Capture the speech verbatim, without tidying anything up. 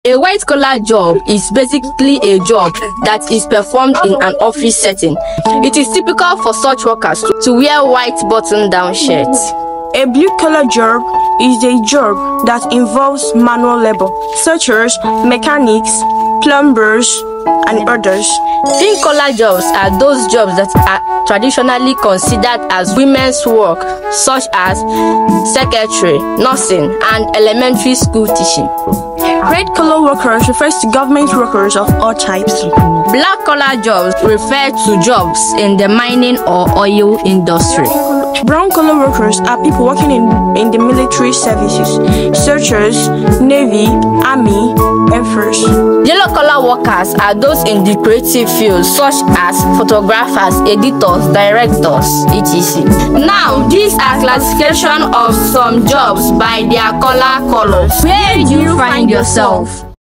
A white-collar job is basically a job that is performed in an office setting. It is typical for such workers to wear white button-down shirts. A blue-collar job is a job that involves manual labor, such as mechanics, plumbers, and others. Pink-collar jobs are those jobs that are traditionally considered as women's work, such as secretary, nursing, and elementary school teaching. Red-collar workers refers to government workers of all types. Black-collar jobs refer to jobs in the mining or oil industry. Brown-collar workers are people working in, in the military services, such as Navy, Army, Air Force. Yellow-collar workers are those in the creative fields, such as photographers, editors, directors, et cetera. Now, these are classification of some jobs by their color colors. Where do you find yourself?